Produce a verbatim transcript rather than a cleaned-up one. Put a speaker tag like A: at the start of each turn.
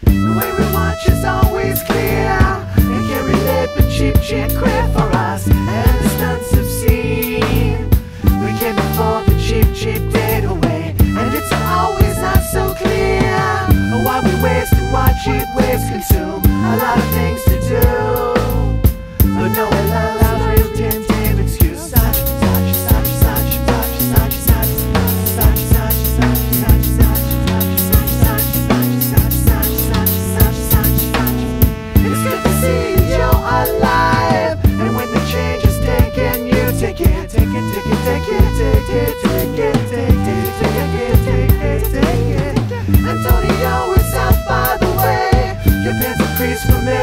A: The way we watch is always clear. They can't relate, but cheap chick clear for us. And the stunts obscene. We came before the cheap, cheap date away, and it's always not so clear why we waste and why cheap waste consume a lot of things to do, but no one allows real tentative excuse. Such, such, such, such, such, such, such, such, such, such, such, such, such, such, such, such, such, such, such. It's good to see you're alive, and when the change is taken, you take it, take it, take it, take it, take it, take it, take it, take it, take it, take it. Antonio is out by the way. Your pants are creased for me.